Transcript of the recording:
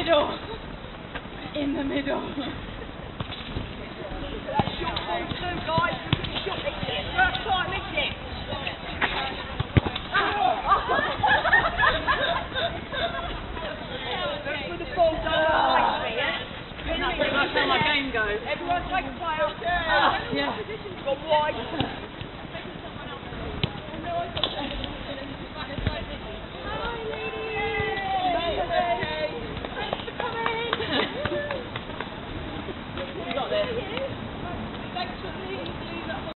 middle. In the middle. That's short ball too, guys. Look at the shot. It's first time, isn't it? Look for the ball, don't waste it, yeah? That's how my game goes. Everyone take a player. Yeah. Go wide. You got this. Thanks for the